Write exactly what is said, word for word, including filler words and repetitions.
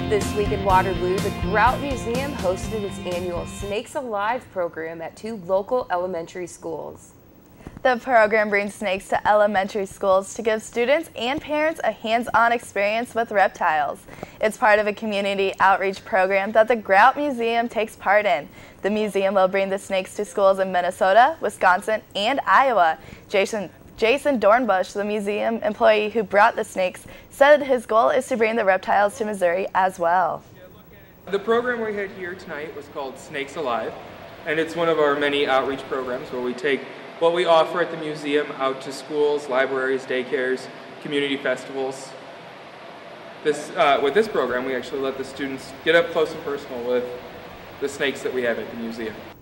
This week in Waterloo, the Grout Museum hosted its annual Snakes Alive program at two local elementary schools. The program brings snakes to elementary schools to give students and parents a hands-on experience with reptiles. It's part of a community outreach program that the Grout Museum takes part in. The museum will bring the snakes to schools in Minnesota, Wisconsin, and Iowa. Jason Jason Dornbush, the museum employee who brought the snakes, said his goal is to bring the reptiles to Missouri as well. The program we had here tonight was called Snakes Alive, and it's one of our many outreach programs where we take what we offer at the museum out to schools, libraries, daycares, community festivals. This, uh, with this program, we actually let the students get up close and personal with the snakes that we have at the museum.